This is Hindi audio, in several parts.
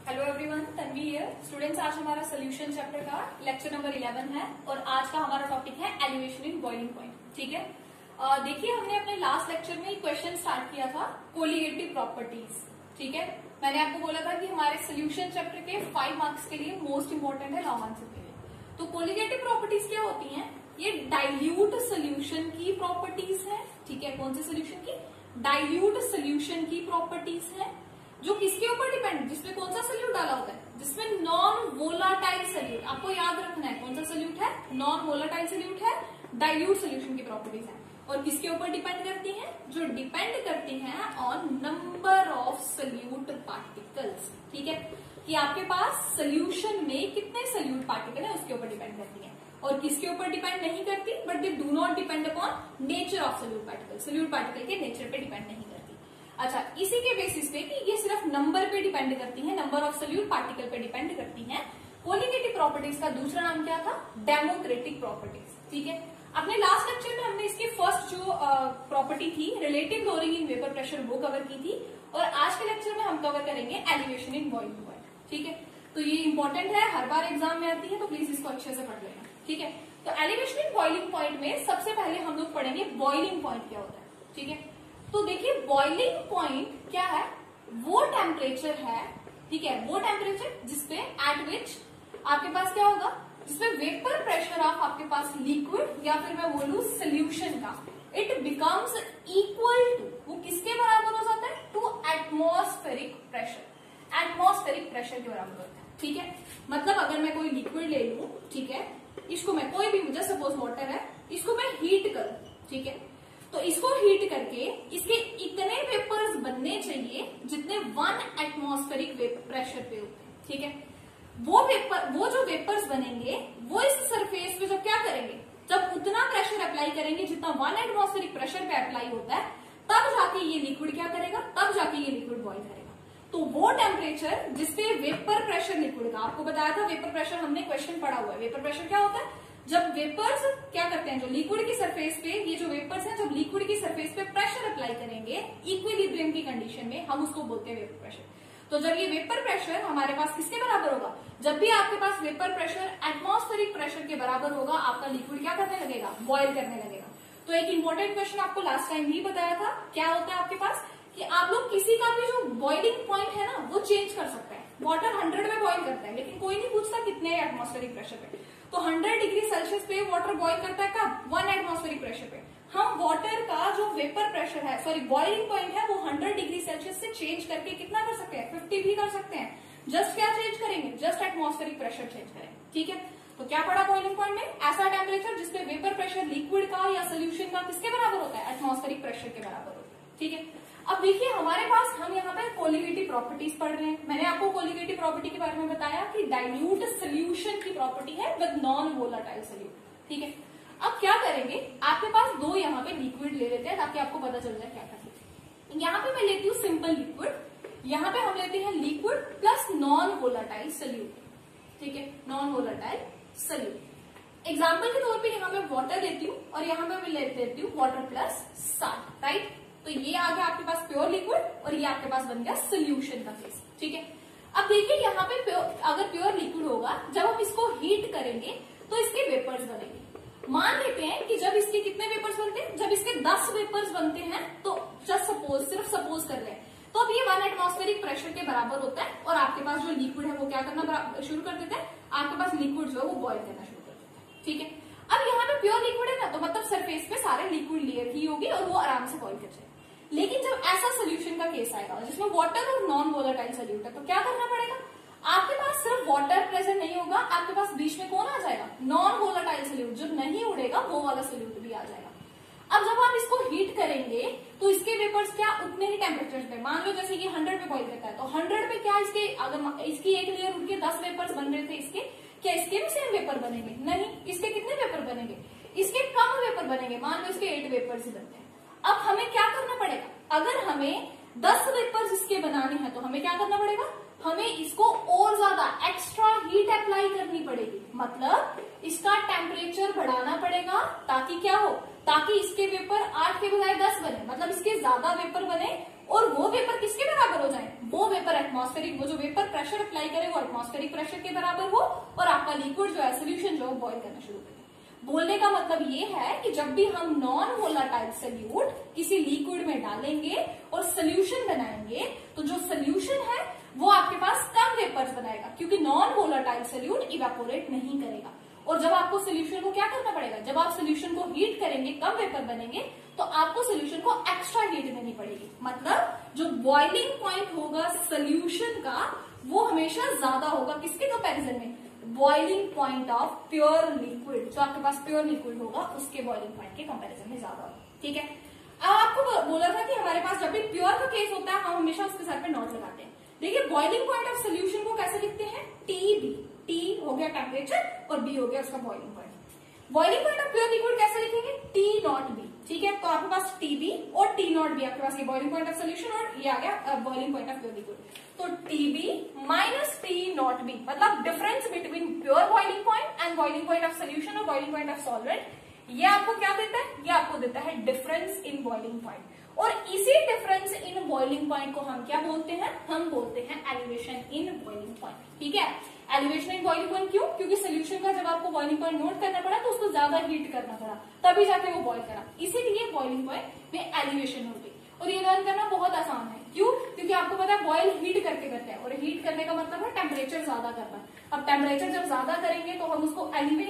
Hello everyone, Tanvi here. Students, आज हमारा सोल्यूशन चैप्टर का लेक्चर नंबर 11 है और आज का हमारा टॉपिक है एलिवेशन इन बॉइलिंग पॉइंट। ठीक है, देखिए हमने अपने लास्ट लेक्चर में एक क्वेश्चन स्टार्ट किया था, कोलिगेटिव प्रॉपर्टीज। ठीक है, मैंने आपको बोला था कि हमारे सोल्यूशन चैप्टर के 5 मार्क्स के लिए मोस्ट इंपोर्टेंट है लॉन्ग आंसर के लिए। तो कोलिगेटिव प्रॉपर्टीज क्या होती है? ये डाइल्यूट सोल्यूशन की प्रॉपर्टीज है। ठीक है, कौन से सोल्यूशन की? डाइल्यूट सोल्यूशन की प्रॉपर्टीज है, जो किसके ऊपर डिपेंड, जिसमें कौन सा सोल्यूट डाला होता है, जिसमें नॉन वोलाटाइल सोल्यूट। आपको याद रखना है कौन सा सोल्यूट है, नॉन वोलाटाइल सोल्यूट है, डाइल्यूट सोल्यूशन की प्रॉपर्टीज है। और किसके ऊपर डिपेंड करती है? जो डिपेंड करती है on number of solute particles. ठीक है, कि आपके पास सोल्यूशन में कितने सोल्यूट पार्टिकल है उसके ऊपर डिपेंड करती है। और किसके ऊपर डिपेंड नहीं करती? But they do not depend upon nature of solute particle. Solute particle के नेचर पे डिपेंड नहीं करती। अच्छा, इसी के बेसिस पे कि ये सिर्फ नंबर पे डिपेंड करती है, नंबर ऑफ सोल्यूट पार्टिकल पे डिपेंड करती है। कोलिगेटिव प्रॉपर्टीज का दूसरा नाम क्या था? Democratic properties. ठीक है, अपने लास्ट लेक्चर में हमने इसकी फर्स्ट जो प्रॉपर्टी थी, relative lowering in vapour pressure, वो कवर की थी। और आज के लेक्चर में हम कवर करेंगे एलिवेशन इन बॉइलिंग पॉइंट। ठीक है, तो ये इंपॉर्टेंट है, हर बार एग्जाम में आती है, तो प्लीज इसको अच्छे से पढ़ लेना। ठीक है, तो एलिवेशन इन बॉइलिंग पॉइंट में सबसे पहले हम लोग पढ़ेंगे बॉइलिंग पॉइंट क्या होता है। ठीक है, तो देखिए बॉइलिंग पॉइंट क्या है? वो टेम्परेचर है, ठीक है, वो टेम्परेचर जिसपे एट विच आपके पास क्या होगा, जिसपे वेपर प्रेशर ऑफ आपके पास लिक्विड या फिर मैं बोलूं सोल्यूशन का, इट बिकम्स इक्वल टू, वो किसके बराबर हो जाता है? To atmospheric pressure. Atmospheric pressure के बराबर होता है। ठीक है, मतलब अगर मैं कोई लिक्विड ले लूं, ठीक है, इसको मैं कोई भी, मुझे सपोज वाटर है, इसको मैं हीट करूं, ठीक है, तो इसको हीट करके इसके इतने वेपर्स बनने चाहिए जितने 1 एटमॉस्फेरिक प्रेशर पे होते हैं। ठीक है, वो जो वेपर्स बनेंगे वो इस सरफेस पे जब क्या करेंगे, जब उतना प्रेशर अप्लाई करेंगे जितना 1 एटमॉस्फेरिक प्रेशर पे अप्लाई होता है, तब जाके ये लिक्विड क्या करेगा, तब जाके ये लिक्विड बॉइल करेगा। तो वो टेम्परेचर जिसपे वेपर प्रेशर लिक्विड का, आपको बताया था वेपर प्रेशर, हमने क्वेश्चन पढ़ा हुआ है। वेपर प्रेशर क्या होता है? जब वेपर्स क्या करते हैं, जो लिक्विड की सरफेस पे, ये जो वेपर्स हैं, जब लिक्विड की सरफेस पे प्रेशर अप्लाई करेंगे इक्विलिब्रियम की कंडीशन में, हम उसको बोलते हैं वेपर प्रेशर। तो जब ये वेपर प्रेशर हमारे पास किसके बराबर होगा, जब भी आपके पास वेपर प्रेशर एटमॉस्फेरिक प्रेशर के बराबर होगा, आपका लिक्विड क्या करने लगेगा, बॉयल करने लगेगा। तो एक इंपॉर्टेंट क्वेश्चन आपको लास्ट टाइम भी बताया था, क्या होता है आपके पास, कि आप लोग किसी का भी जो बॉइलिंग पॉइंट है ना, वो चेंज कर सकते हैं। वाटर 100 में बॉइल करता है, लेकिन कोई नहीं पूछता कितने एटमॉस्फेरिक प्रेशर पे। तो 100 डिग्री सेल्सियस पे वाटर बॉइल करता है कब? 1 एटमॉस्फेरिक प्रेशर पे। हम वाटर का जो वेपर प्रेशर है, सॉरी बॉइलिंग पॉइंट है, वो 100 डिग्री सेल्सियस से चेंज करके कितना कर सकते हैं? 50 भी कर सकते हैं। जस्ट क्या चेंज करेंगे? जस्ट एटमॉस्फेरिक प्रेशर चेंज करेंगे। ठीक है, तो क्या पड़ा बॉइलिंग पॉइंट में? ऐसा टेम्परेचर जिसपे वेपर प्रेशर लिक्विड का या सोल्यूशन का किसके बराबर होता है? एटमॉस्फेरिक प्रेशर के बराबर होता है। ठीक है, अब देखिए हमारे पास, हम यहाँ पे कोलिगेटिव प्रॉपर्टीज पढ़ रहे हैं। मैंने आपको कोलिगेटिव प्रॉपर्टी के बारे में बताया कि डाइल्यूट सोल्यूशन की प्रॉपर्टी है विद नॉन वोलाटाइल सोल्यूट। ठीक है, अब क्या करेंगे, आपके पास दो यहाँ पे लिक्विड ले लेते हैं ताकि आपको पता चल जाए क्या करना है। यहाँ पे मैं लेती हूँ सिंपल लिक्विड, यहाँ पे हम लेते हैं liquid plus non volatile solute. ठीक है, नॉन वोलाटाइल सोल्यूट। एग्जाम्पल के तौर पे यहाँ पे वाटर लेती हूँ और यहाँ पे मैं लेती हूँ वाटर प्लस साल्ट। राइट, तो ये आ गया आपके पास प्योर लिक्विड और ये आपके पास बन गया सोल्यूशन का केस। ठीक है, अब देखिए यहाँ पे अगर प्योर लिक्विड होगा, जब हम इसको हीट करेंगे तो इसके वेपर्स बनेंगे। मान लेते हैं कि जब इसके कितने वेपर्स बनते हैं, जब इसके 10 वेपर्स बनते हैं, तो जस्ट सपोज, सिर्फ सपोज कर रहे हैं, तो अब ये 1 एटमॉस्फेरिक प्रेशर के बराबर होता है और आपके पास जो लिक्विड है वो क्या करना शुरू कर देते हैं, आपके पास लिक्विड जो है वो बॉइल करना शुरू कर देते हैं। ठीक है, अब यहाँ पे प्योर लिक्विड है ना, तो मतलब सरफेस पे सारे लिक्विड लेयर ही होगी और वो आराम से बॉइल कर जाएगा। लेकिन जब ऐसा सोल्यूशन का केस आएगा जिसमें वाटर और नॉन वोलेटाइल सोल्यूट है, तो क्या करना पड़ेगा, आपके पास सिर्फ वाटर प्रेजेंट नहीं होगा, आपके पास बीच में कौन आ जाएगा, नॉन वोलेटाइल सोल्यूट। जो नहीं उड़ेगा वो वाला सोल्यूट भी आ जाएगा। अब जब आप इसको हीट करेंगे तो इसके वेपर्स क्या उतने ही टेम्परेचर पे, मान लो जैसे कि 100 पे बॉइल करता है, तो 100 पे क्या इसके, अगर इसकी एक लेयर उठ के 10 वेपर्स बन रहे थे इसके, क्या इसके भी सेम वेपर बनेंगे? नहीं, इसके कितने वेपर बनेंगे? इसके कम वेपर बनेंगे, मान लो इसके 8 वेपर्स ही बनते हैं। अब हमें क्या करना पड़ेगा, अगर हमें 10 वेपर्स इसके बनाने हैं तो हमें क्या करना पड़ेगा, हमें इसको और ज्यादा एक्स्ट्रा हीट अप्लाई करनी पड़ेगी। मतलब इसका टेम्परेचर बढ़ाना पड़ेगा ताकि क्या हो, ताकि इसके वेपर 8 के बजाय 10 बने, मतलब इसके ज्यादा वेपर बने और वो वेपर किसके बराबर हो जाए, वो वेपर एटमॉस्फेरिक, वो जो वेपर प्रेशर अप्लाई करे वो एटमॉस्फेरिक प्रेशर के बराबर हो और आपका लिक्विड जो है सोल्यूशन जो है बॉइल करना शुरू करे। बोलने का मतलब ये है कि जब भी हम नॉन वोलाटाइल सोल्यूट किसी लिक्विड में डालेंगे और सोल्यूशन बनाएंगे तो जो सोल्यूशन है वो आपके पास कम वेपर्स बनाएगा, क्योंकि नॉन वोलाटाइल सोल्यूट इवेपोरेट नहीं करेगा। और जब आपको सोल्यूशन को क्या करना पड़ेगा, जब आप सोल्यूशन को हीट करेंगे, कम वेपर बनेंगे, तो आपको सोल्यूशन को एक्स्ट्रा हीट देनी पड़ेगी। मतलब जो बॉइलिंग पॉइंट होगा सोल्यूशन का वो हमेशा ज्यादा होगा किसके कंपैरिजन में, boiling point of pure liquid, जो आपके पास प्योर लिक्विड होगा उसके बॉइलिंग पॉइंट के कंपैरिजन में ज्यादा होगा। ठीक है, अब आपको बोला था कि हमारे पास जब भी प्योर का केस होता है हम हमेशा उसके साथ पे नोट लगाते हैं। देखिए बॉइलिंग पॉइंट ऑफ सोल्यूशन को कैसे लिखते हैं, TB, T हो गया टेम्परेचर और B हो गया उसका boiling point. Boiling point of pure liquid कैसे लिखेंगे, T0B। ठीक है, तो आपके पास TB और T0B आपके पास ये बॉइलिंग पॉइंट ऑफ सोल्यूशन और ये आ गया boiling point of pure liquid. तो TB माइनस T0B मतलब difference between pure boiling point and boiling point of solution और बॉइलिंग पॉइंट ऑफ सॉल्वेंट, ये आपको क्या देता है, ये आपको देता है डिफरेंस इन बॉइलिंग पॉइंट। और इसी डिफरेंस इन बॉइलिंग पॉइंट को हम क्या बोलते हैं, हम बोलते हैं एलिवेशन इन बॉइलिंग पॉइंट। ठीक है, एलिवेशन इन बॉइलिंग पॉइंट क्यों, क्योंकि सोल्यूशन का जब आपको बॉइलिंग पॉइंट नोट करना पड़ा तो उसको ज्यादा हीट करना पड़ा तभी जाके वो बॉइल करा, इसीलिए बॉइलिंग पॉइंट में एलिवेशन होगी। और ये लर्न करना बहुत आसान है, क्यों, क्योंकि आपको पता है बॉइल हीट करके करते हैं और हीट करने का मतलब है टेम्परेचर ज्यादा करना। अब टेम्परेचर जब ज्यादा करेंगे तो हम उसको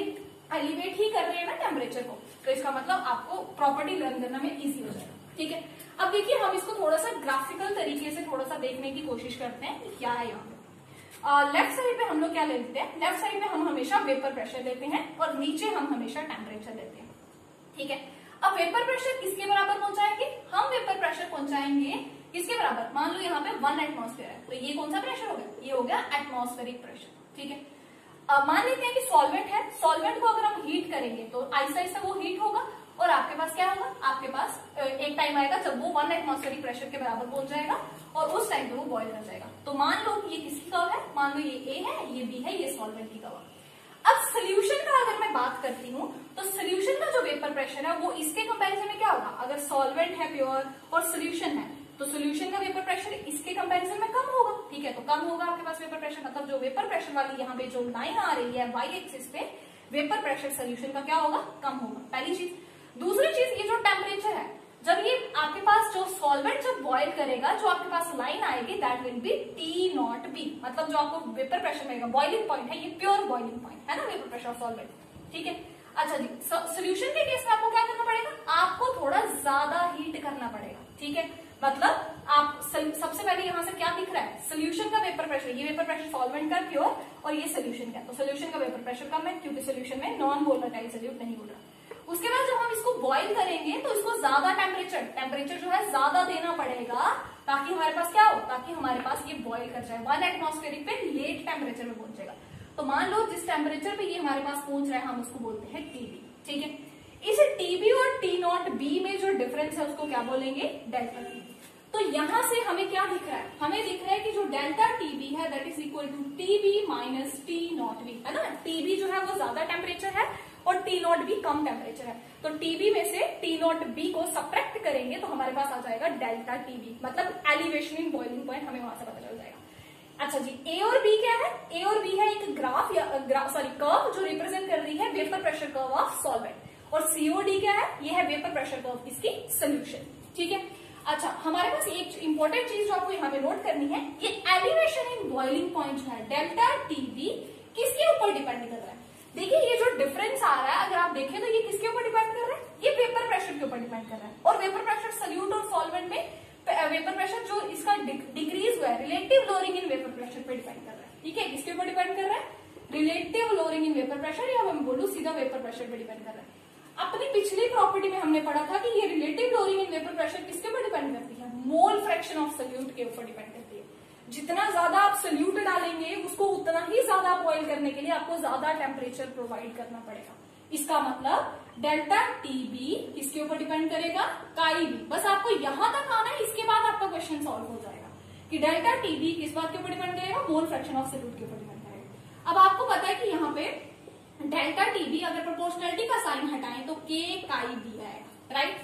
एलिवेट ही कर रहे हैं ना टेम्परेचर को, तो इसका मतलब आपको प्रॉपर्टी लर्न करना में इजी हो जाएगा। ठीक है, अब देखिए हम इसको थोड़ा सा ग्राफिकल तरीके से थोड़ा सा देखने की कोशिश करते हैं कि क्या है यहाँ पे। लेफ्ट साइड पे हम लोग क्या लेते हैं, लेफ्ट साइड पे हम हमेशा वेपर प्रेशर लेते हैं और नीचे हम हमेशा टेम्परेचर लेते हैं। ठीक है, अब वेपर प्रेशर किसके बराबर पहुंचाएंगे, हम वेपर प्रेशर पहुंचाएंगे किसके बराबर, मान लो यहाँ पे 1 एटमॉस्फेयर है, तो ये कौन सा प्रेशर हो गया, ये हो गया एटमॉस्फेरिक प्रेशर। ठीक है, मान लेते हैं कि सॉल्वेंट है, सॉल्वेंट को अगर हम हीट करेंगे तो आहिस्ता आहिस्ता वो हीट होगा और आपके पास क्या होगा, आपके पास एक टाइम आएगा जब वो 1 एटमॉस्फेरिक प्रेशर के बराबर पहुंच जाएगा और उस टाइम पे वो बॉइल कर जाएगा। तो मान लो ये किसकी कर्व है, मान लो ये A है, ये B है, ये सॉल्वेंट की कर्व। अब सोल्यूशन का अगर मैं बात करती हूँ तो सोल्यूशन का जो वेपर प्रेशर है वो इसके कंपैरिजन में क्या होगा, अगर सॉल्वेंट है प्योर और सोल्यूशन है तो सोल्यूशन का वेपर प्रेशर इसके कंपैरिजन में कम होगा। ठीक है, तो कम होगा आपके पास वेपर प्रेशर, मतलब जो वेपर प्रेशर वाली यहाँ पे जो लाइन आ रही है वाई एक्सिस पे, वेपर प्रेशर सोल्यूशन का क्या होगा, कम होगा, पहली चीज। दूसरी चीज, ये जो टेम्परेचर है, जब ये आपके पास जो सॉल्वेंट जब बॉइल करेगा जो आपके पास लाइन आएगी दैट विल बी T0B, मतलब जो आपको वेपर प्रेशर मिलेगा, बॉइलिंग पॉइंट है, ये प्योर बॉइलिंग पॉइंट है ना वेपर प्रेशर ऑफ सॉल्वेंट। ठीक है, अच्छा जी, सोल्यूशन के केस में आपको क्या करना पड़ेगा, आपको थोड़ा ज्यादा हीट करना पड़ेगा। ठीक है, मतलब आप सबसे पहले यहाँ से क्या दिख रहा है, सोल्यूशन का वेपर प्रेशर, ये वेपर प्रेशर सॉल्वेंट का प्योर और ये सोल्यूशन का, तो सोल्यूशन का वेपर प्रेशर कम है क्योंकि सोल्यूशन में नॉन वोलेटाइल सोल्यूट नहीं हो रहा। उसके बाद जब हम इसको बॉइल करेंगे तो इसको ज्यादा टेम्परेचर जो है ज्यादा देना पड़ेगा ताकि हमारे पास क्या हो, ताकि हमारे पास ये बॉइल कर जाए 1 एटमॉस्फेरिक पे लेट टेम्परेचर में पहुंचेगा। तो मान लो जिस टेम्परेचर पे ये हमारे पास पहुंच रहा है हम उसको बोलते हैं TB। ठीक है, इस TB और T0B में जो डिफरेंस है उसको क्या बोलेंगे, डेल्टा T। तो यहां से हमें क्या दिख रहा है, हमें दिख रहा है कि जो डेल्टा TB है that is equal to TB minus T0B, है ना। TB जो है वो ज्यादा टेम्परेचर है और T0B कम टेम्परेचर है, तो TB में से T0B को सब्ट्रैक्ट करेंगे तो हमारे पास आ जाएगा डेल्टा TB, मतलब एलिवेशन इन बॉइलिंग पॉइंट हमें वहां से पता चल जाएगा। अच्छा जी, A और B क्या है, A और B है एक कर्व जो रिप्रेजेंट कर रही है vapour pressure curve of solvent, और COD क्या है, ये है वेपर प्रेशर कर्व इसकी सोल्यूशन। ठीक है, अच्छा हमारे पास एक इंपॉर्टेंट चीज जो आपको यहाँ पे नोट करनी है, ये एलिवेशन इन बॉइलिंग पॉइंट जो है डेल्टा TB किसके ऊपर डिपेंड कर रहा है। देखिए ये जो डिफरेंस आ रहा है अगर आप देखें तो ये किसके ऊपर डिपेंड कर रहा है, ये वेपर प्रेशर के ऊपर डिपेंड कर रहा है। और वेपर प्रेशर सोल्यूट और सॉल्वेंट में वेपर प्रेशर जो इसका डिक्रीज हुआ है, relative lowering in vapour pressure पे डिपेंड कर रहा है। ठीक है, किसके ऊपर डिपेंड कर रहा है, relative lowering in vapour pressure, या मैं बोलूं सीधा वेपर प्रेशर पे डिपेंड कर रहा है। अपनी पिछली प्रॉपर्टी में हमने पढ़ा था कि ये relative lowering in vapour pressure किसके ऊपर डिपेंड करती है, मोल फ्रैक्शन ऑफ सोल्यूट के ऊपर डिपेंड करती है। जितना ज्यादा आप सोल्यूट डालेंगे उसको उतना ही ज्यादा बॉइल करने के लिए आपको ज्यादा टेम्परेचर प्रोवाइड करना पड़ेगा। इसका मतलब डेल्टा TB किसके ऊपर डिपेंड करेगा, काई B। बस आपको यहां तक आना है, इसके बाद आपका क्वेश्चन सॉल्व हो जाएगा कि डेल्टा TB किस बात के ऊपर डिपेंड करेगा, मोल फ्रैक्शन ऑफ सोल्यूट के ऊपर डिपेंड करेगा। अब आपको पता है कि यहाँ पे डेल्टा TB अगर प्रोपोर्शनलिटी का साइन हटाएं तो K काई B आएगा, राइट।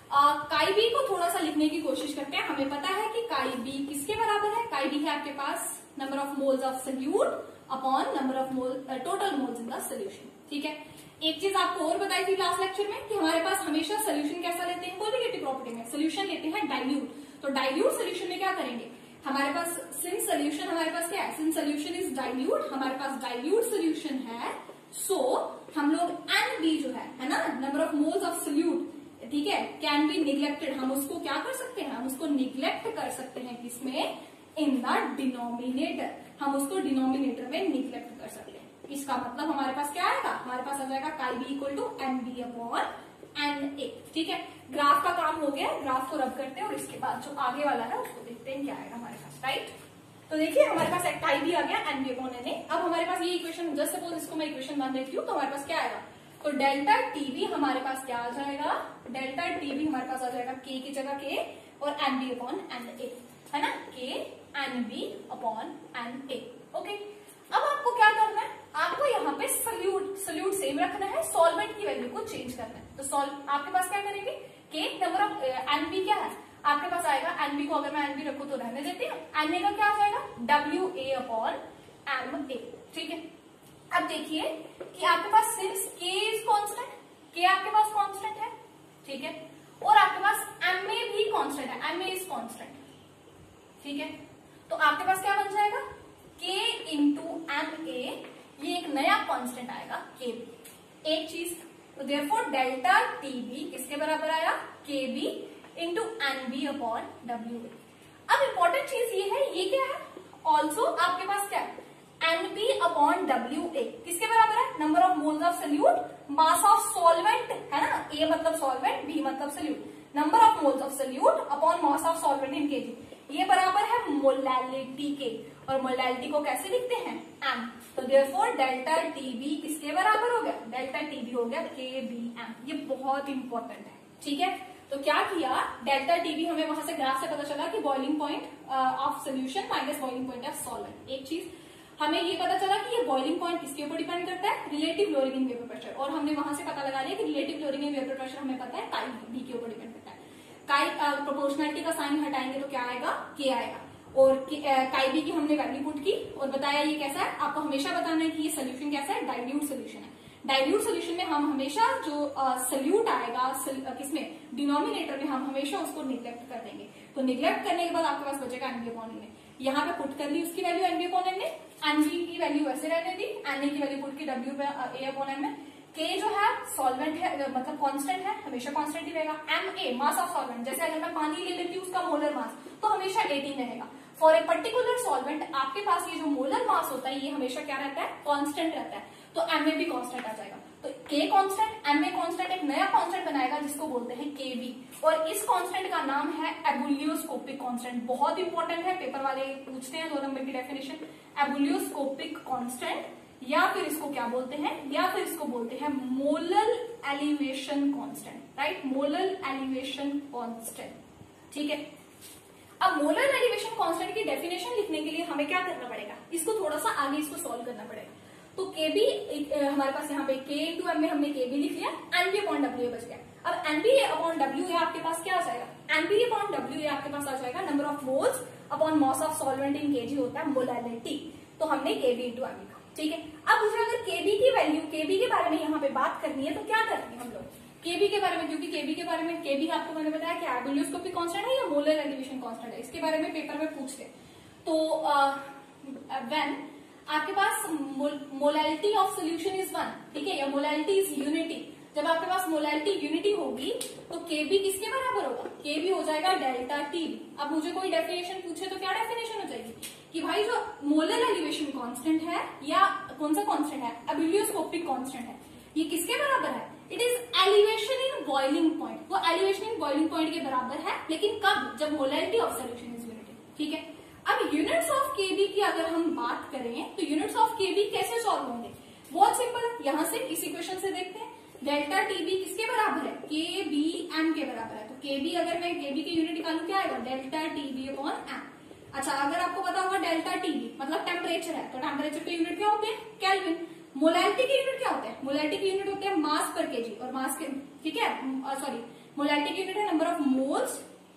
काई बी को थोड़ा सा लिखने की कोशिश करते हैं। हमें पता है कि काई बी किसके बराबर है, काई बी है आपके पास number of moles of solute upon number of total moles in the solution. ठीक है, एक चीज आपको और बताई थी लास्ट लेक्चर में कि हमारे पास हमेशा सोल्यूशन कैसा लेते हैं, कोलिगेटिव प्रॉपर्टी में सोल्यूशन लेते हैं डाइल्यूट। तो डाइल्यूट सोल्यूशन में क्या करेंगे, हमारे पास सिंस सोल्यूशन हमारे पास क्या है, सिंस सोल्यूशन इज डाइल्यूट, हमारे पास डाइल्यूट सोल्यूशन है, सो हम लोग एन बी जो है ना, number of moles of solute, ठीक है, कैन बी निग्लेक्टेड, हम उसको क्या कर सकते हैं, हम उसको निग्लेक्ट कर सकते हैं किसमें, इन द डिनोमिनेटर, हम उसको डिनोमिनेटर में निग्लेक्ट कर सकते हैं। इसका मतलब हमारे पास क्या आएगा, हमारे पास आ जाएगा chi B equal to N B upon N A. ठीक है, ग्राफ का काम हो गया, ग्राफ को रब करते हैं और इसके बाद जो आगे वाला है उसको देखते हैं क्या आएगा हमारे पास। राइट, तो देखिए हमारे पास एक काई बी आ गया N B upon N A. अब हमारे पास ये इक्वेशन, जस्ट सपोज इसको मैं इक्वेशन 1 देती हूँ, तो हमारे पास क्या आएगा, तो डेल्टा टीबी हमारे पास क्या आ जाएगा, डेल्टा टीबी हमारे पास आ जाएगा के की जगह के और N B upon N A, है ना, K N B upon N A. Okay, अब आपको क्या करना है, आपको यहाँ पे सोल्यूट सेम रखना है, सॉल्वेंट की वैल्यू को चेंज करना है। तो आपके पास क्या करेंगे, के नंबर ऑफ एन बी क्या है आपके पास आएगा, एन बी को अगर मैं एन बी रखू तो रहने देती हूँ, एन ए का क्या आ जाएगा W A upon M A. ठीक है, अब देखिए कि आपके पास since K is constant, K आपके पास कांस्टेंट है, ठीक है, और आपके पास एम ए भी कांस्टेंट है, एम ए इज कांस्टेंट। ठीक है, तो आपके पास क्या बन जाएगा, के इंटू एम ए, ये एक नया कांस्टेंट आएगा के बी, एक चीज। तो देयरफॉर डेल्टा टी बी किसके बराबर आया, K B into N B upon W A. अब इंपॉर्टेंट चीज ये है, ये क्या है, ऑल्सो आपके पास क्या है, N B upon W A किसके बराबर है, number of moles of solute, mass of solvent, है ना, ए मतलब सॉल्वेंट, बी मतलब solute, number of moles of solute upon mass of solvent in KG, ये बराबर है मोलैलिटी के, और मोलैलिटी को कैसे लिखते हैं, एम। तो देयरफॉर डेल्टा टी बी किसके बराबर हो गया, डेल्टा टी बी हो गया के बी एम। ये बहुत इंपॉर्टेंट है। ठीक है, तो क्या किया, डेल्टा टी बी हमें वहां से ग्राफ से पता चला कि boiling point of solution minus boiling point of solvent. एक चीज हमें ये पता चला कि ये बॉइलिंग पॉइंट किसके ऊपर डिपेंड करता है, relative lowering in vapour pressure, और हमने वहां से पता लगा लिया कि relative lowering in vapour pressure हमें पता है काई बी के ऊपर डिपेंड करता है। काई प्रोपोर्शनलिटी का साइन हटाएंगे तो क्या आएगा, के आएगा, और काई बी की हमने वैल्यू पुट की और बताया ये कैसा है, आपको हमेशा बताना है कि ये सोल्यूशन कैसा है, डाइल्यूट सोल्यूशन है। डाइल्यूट सोल्यूशन में हम हमेशा जो सोल्यूट आएगा किसमें, डिनोमिनेटर में, हम हमेशा उसको निग्लेक्ट कर देंगे। तो निग्लेक्ट करने के बाद आपके पास बचेगा N B upon N A, यहाँ पे पुट कर ली उसकी value N B upon N A, N B की वैल्यू वैसे रहने दी, एन ए की वैल्यू पुट की डब्ल्यू ए अपॉन एम में। के जो है सॉल्वेंट है, मतलब कांस्टेंट है, हमेशा कांस्टेंट ही रहेगा। M A mass of solvent, जैसे अगर मैं पानी ले लेती हूँ उसका मोलर मास तो हमेशा 18 रहेगा। फॉर ए पर्टिकुलर सॉल्वेंट आपके पास ये जो मोलर मास होता है ये हमेशा क्या रहता है, कांस्टेंट रहता है, तो एम ए भी कांस्टेंट आ जाएगा। तो के कांस्टेंट, एम ए कांस्टेंट, एक नया कांस्टेंट बनाएगा जिसको बोलते हैं के बी, और इस कांस्टेंट का नाम है एबुलियोस्कोपिक कांस्टेंट। बहुत इंपॉर्टेंट है, पेपर वाले पूछते हैं 2 नंबर की डेफिनेशन, एबुलियोस्कोपिक कांस्टेंट, या फिर इसको क्या बोलते हैं, या फिर इसको बोलते हैं molar elevation constant. Right, molar elevation constant. ठीक है, अब मोलर एलिवेशन कांस्टेंट की डेफिनेशन लिखने के लिए हमें क्या करना पड़ेगा, इसको थोड़ा सा आगे इसको सॉल्व करना पड़ेगा। तो के बी हमारे पास यहाँ पे के इंटू एम में हमने के बी लिख लिया, एन बी अपॉन डब्ल्यू बच गया। अब एन बी अपॉन डब्ल्यू आपके पास क्या आ जाएगा, एन बी अपॉन डब्ल्यू आपके पास आ जाएगा number of moles upon mass of solvent in KG होता है मोलैलिटी, तो हमने के बी इंटू एम लिखा। ठीक है, अब मुझे अगर केबी की वैल्यू, केबी के बारे में यहाँ पे बात करनी है तो क्या करेंगे हम लोग, केबी के बारे में, क्योंकि केबी के बारे में, केबी आपको मैंने बताया कि एबुलियोस्कोपिक कांस्टेंट है या मोलर एलिवेशन कांस्टेंट है, इसके बारे में पेपर में पूछते हैं। तो व्हेन आपके पास मोलैलिटी ऑफ सोल्यूशन इज 1, ठीक है, या मोलैलिटी इज यूनिटी, जब आपके पास मोलैलिटी यूनिटी होगी तो केबी किसके बराबर होगा, केबी हो जाएगा डेल्टा टीबी। अब मुझे कोई डेफिनेशन पूछे तो क्या डेफिनेशन हो जाएगी कि भाई जो मोलर एलिवेशन कांस्टेंट है या कौन सा कांस्टेंट है, एबुलियोस्कोपिक कांस्टेंट है, ये किसके बराबर है, it is elevation in boiling point, वो एलिवेशन इन बॉइलिंग पॉइंट के बराबर है, लेकिन कब, जब molality of solution is unity. ठीक है, अब यूनिट्स ऑफ केबी की अगर हम बात करें तो यूनिट्स ऑफ केबी कैसे सॉल्व होंगे, बहुत सिंपल है, यहां से इस इक्वेशन से देखते हैं। डेल्टा टीबी किसके बराबर है, के बी एम के बराबर है, तो केबी अगर मैं केबी की यूनिट निकालू क्या आएगा, डेल्टा टीबी अपॉन एम। अच्छा, अगर आपको पता होगा डेल्टा टीबी मतलब टेम्परेचर है, तो टेम्परेचर के यूनिट क्या होते हैं, केल्विन। मोलैलिटी की यूनिट क्या होते हैं, मोलैलिटी की यूनिट होते हैं मास पर केजी, और मास के, ठीक है, सॉरी, मोलैलिटी की यूनिट है number of moles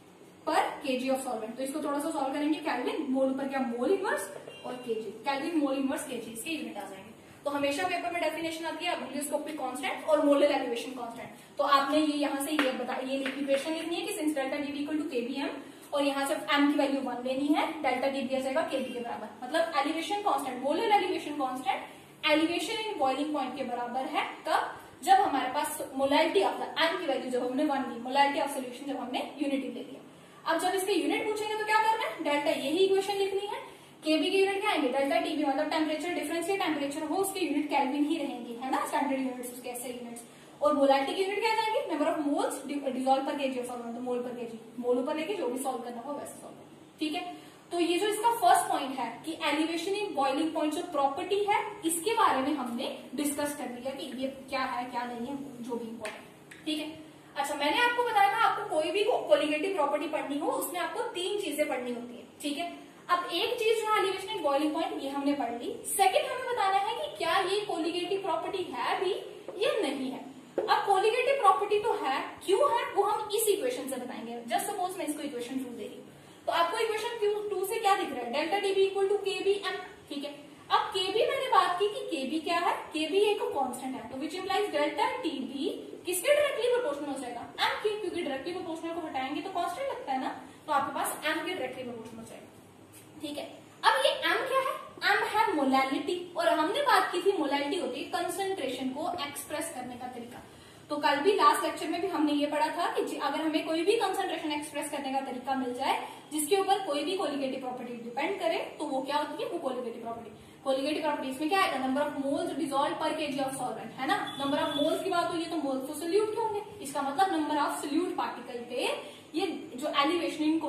per KG of solvent. तो इसको थोड़ा सा सॉल्व करेंगे, केल्विन मोल पर क्या मोल इनवर्स और KG, Kelvin mole inverse KG, इसके यूनिट आ जाएंगे। तो हमेशा पेपर में डेफिनेशन आती है मोलियोस्कोपिक कांस्टेंट और मोलर एलिवेशन कांस्टेंट। तो आपने ये यहाँ से ये इक्वेशन लिखनी है कि since delta D B equal to KBM, और यहाँ से एम की वैल्यू 1 लेनी है, डेल्टा डी दिया जाएगा केबी के बराबर। मतलब elevation constant, molar elevation constant elevation in boiling point के बराबर है कब, जब हमारे पास मोलैलिटी ऑफ द एम की वैल्यू जब हमने 1 ली, मोलैलिटी ऑफ सोल्यूशन जब हमने यूनिटी ले लिया। अब जब इसके यूनिट पूछेंगे तो क्या करना है, डेल्टा यही इक्वेशन लिखनी है, केबी के यूनिट क्या आएंगे, डेल्टा टीबी मतलब टेम्परेचर डिफरेंस के टेम्परेचर हो उसके यूनिट केल्विन ही रहेंगी, है ना, स्टैंडर्ड यूनिट्स उसके ऐसे यूनिट्स। और मोलैलिटी की यूनिट क्या जाएगी, नंबर ऑफ मोल्स डिसॉल्व पर केजी ऑफ सॉल्वेंट, तो मोल पर केजी, मोल ऊपर लेके जो भी सॉल्व करना हो वैसे सॉल्व, ठीक है। तो ये जो इसका फर्स्ट पॉइंट है कि एलिवेशन इन बॉइलिंग पॉइंट जो प्रॉपर्टी है, इसके बारे में हमने डिस्कस कर लिया कि ये क्या है क्या नहीं है, जो भी इंपॉर्टेंट, ठीक है। अच्छा, मैंने आपको बताया था आपको कोई भी कोलिगेटिव प्रॉपर्टी पढ़नी हो उसमें आपको 3 चीजें पढ़नी होती है, ठीक है। अब एक चीज जो है एलिवेशन इन बॉइलिंग पॉइंट, ये हमने पढ़ ली। सेकंड हमें बताना है कि क्या ये कोलिगेटिव प्रॉपर्टी है भी या नहीं है। अब कोलिगेटिव प्रॉपर्टी तो है, क्यों है वो हम इस इक्वेशन से बताएंगे। जस्ट सपोज मैं इसको इक्वेशन 2 दे रही हूँ, तो आपको इक्वेशन 2 से क्या दिख रहा है, delta TB equal to KB M, ठीक है। अब केबी मैंने बात की कि केबी क्या है, केबी एक कांस्टेंट है, तो विच इंप्लाइज डेल्टा टीबी किसके डायरेक्टली प्रोपोर्शनल हो जाएगा, एम के, क्योंकि डायरेक्टली प्रोपोर्शनल को हटाएंगे तो कांस्टेंट लगता है ना, तो आपके पास एम के डायरेक्टली प्रोपोर्शनल हो जाएगा, ठीक है। अब ये एम क्या है, एम है मोलैलिटी, और हमने बात की थी मोलैलिटी होती है कंसंट्रेशन को एक्सप्रेस करने का तरीका। तो कल भी लास्ट लेक्चर में भी हमने ये पढ़ा था कि अगर हमें कोई भी कंसंट्रेशन एक्सप्रेस करने का तरीका मिल जाए जिसके ऊपर कोई भी कोलिगेटिव प्रॉपर्टी डिपेंड करे, तो वो क्या होती है, वो कोलिगेटिव प्रॉपर्टी। कोलिगेटिव प्रॉपर्टी इसमें क्या आएगा, नंबर ऑफ मोल्स डिसॉल्व पर केजी ऑफ सॉल्वेंट, है ना। नंबर ऑफ मोल्स की बात हुई है तो मोल्स तो सोल्यूट के होंगे, इसका मतलब नंबर ऑफ सोल्यूट पार्टिकल पे ये जो elevation in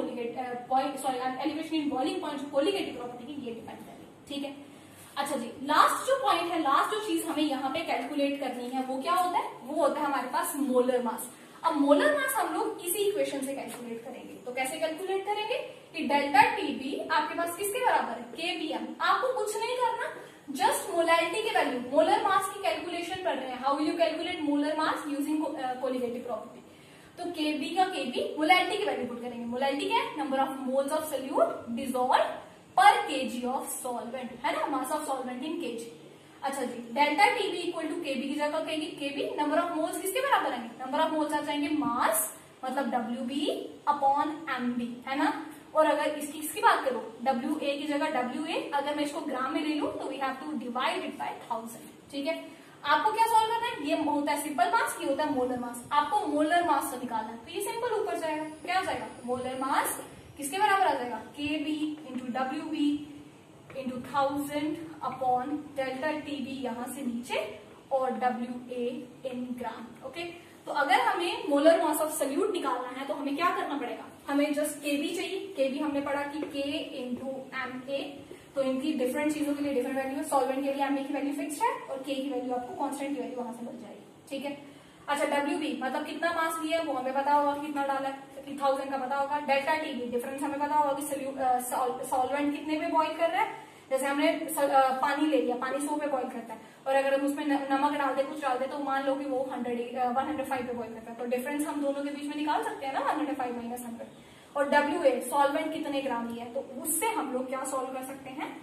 elevation in boiling point जो कोलिगेटिव प्रॉपर्टी की ये डिपेंड करेगी, ठीक है। अच्छा जी, लास्ट जो पॉइंट है, लास्ट जो चीज हमें यहाँ पे कैलकुलेट करनी है वो क्या होता है, वो होता है हमारे पास मोलर मास। अब मोलर मास हम लोग इसी इक्वेशन से कैलकुलेट करेंगे। तो कैसे कैलकुलेट करेंगे कि डेल्टा टीबी आपके पास किसके बराबर है, केबीएम। आपको कुछ नहीं करना, जस्ट मोलैलिटी की वैल्यू, मोलर मास की कैलकुलेशन कर रहे हैं। How you calculate molar mass using colligative property. तो केबी का केबी मोलैलिटी की वैल्यू पुट करेंगे। मोलैलिटी क्या है, number of moles of solute dissolve पर केजी ऑफ सॉल्वेंट, है ना, mass of solvent in KG. अच्छा जी, delta TB equal to KB की जगह केबी, नंबर ऑफ मोल्स किसके बराबर आएंगे, नंबर ऑफ मोल्स आ जाएंगे मास मतलब WB अपॉन MB, है ना। और अगर इसकी बात करो, WA की जगह WA, अगर मैं इसको ग्राम में ले लूं तो we have to divide it by 1000, ठीक है। आपको क्या सॉल्व करना है, ये होता है सिंपल मास, ये होता है मोलर मास। आपको मोलर मास से निकालना है, तो ये सिंपल ऊपर जाएगा, क्या हो जाएगा, मोलर मास किसके बराबर आ जाएगा, KB into WB into 1000 upon delta TB यहां से नीचे और WA इन ग्राम, ओके। तो अगर हमें मोलर मास ऑफ सोल्यूट निकालना है तो हमें क्या करना पड़ेगा, हमें जस्ट KB चाहिए। KB हमने पढ़ा कि K इंटू MA, तो इनकी डिफरेंट चीजों के लिए डिफरेंट वैल्यू है। सॉल्वेंट के लिए MA की वैल्यू फिक्स्ड है और K की वैल्यू आपको कांस्टेंट की वैल्यू वहां से मिल जाएगी, ठीक है। अच्छा, WB मतलब कितना मास लिया है वो हमें पता होगा, कितना डाला है 1000 का पता होगा। डेल्टा TB डिफरेंस हमें पता होगा कि सॉल्वेंट कितने पे बॉइल कर रहा है। जैसे हमने पानी ले लिया, पानी 100 पे बॉइल करता है, और अगर हम उसमें नमक डाल दे, कुछ डाल दे, तो मान लो कि वो 105 पे बॉइल करता है, तो डिफरेंस हम दोनों के बीच में निकाल सकते हैं ना, 105 माइनस 100। और WA सॉल्वेंट कितने ग्राम लिया है, तो उससे हम लोग क्या सॉल्व कर सकते हैं,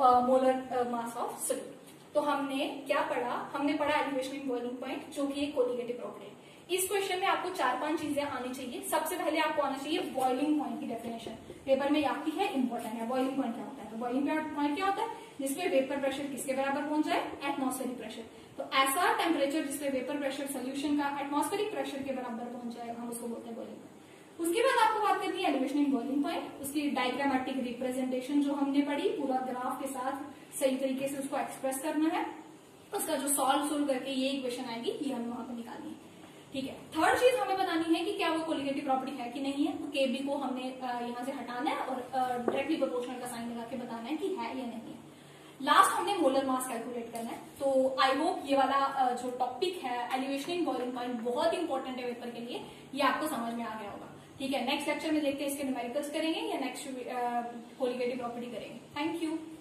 मोलर मास ऑफ सोल्यूट। तो हमने क्या पढ़ा, हमने पढ़ा एलिवेशन इन बॉइलिंग पॉइंट, जो कि एक कोलिगेटिव प्रॉपर्टी है। इस क्वेश्चन में आपको 4-5 चीजें आनी चाहिए। सबसे पहले आपको आना चाहिए बॉइलिंग पॉइंट की डेफिनेशन, पेपर में आती है, इंपॉर्टेंट है। बॉइलिंग पॉइंट क्या होता है, तो बॉइलिंग पॉइंट क्या होता है, जिसपे वेपर प्रेशर किसके बराबर पहुंच जाए, एटमॉस्फेरिक प्रेशर। तो ऐसा टेम्परेचर जिसपे वेपर प्रेशर सोल्यूशन का एटमॉस्फेरिक प्रेशर के बराबर पहुंच जाए, हम उसको बोलते हैं बॉइलिंग पॉइंट। उसके बाद आपको बात करनी है एलिवेशन इन बॉइलिंग पॉइंट, उसकी डायग्रामेटिक रिप्रेजेंटेशन जो हमने पढ़ी, पूरा ग्राफ के साथ सही तरीके से उसको एक्सप्रेस करना है। उसका जो सॉल्व करके ये इक्वेशन आएगी, ये हमें वहां पर निकालनी है, ठीक है। थर्ड चीज हमें बतानी है कि क्या वो कोलिगेटिव प्रॉपर्टी है कि नहीं है। तो केबी को हमने यहाँ से हटाना है और डायरेक्टली प्रोपोर्शनल का साइन लगा के बताना है कि है या नहीं है। लास्ट हमने मोलर मास कैलकुलेट करना है। तो आई होप ये वाला जो टॉपिक है एलिवेशन इन बॉइलिंग पॉइंट बहुत इंपॉर्टेंट है पेपर के लिए, ये आपको समझ में आ गया होगा, ठीक है। नेक्स्ट लेक्चर में देखते हैं इसके न्यूमेरिकल्स करेंगे या नेक्स्ट कोलिगेटिव प्रॉपर्टी करेंगे। Thank you.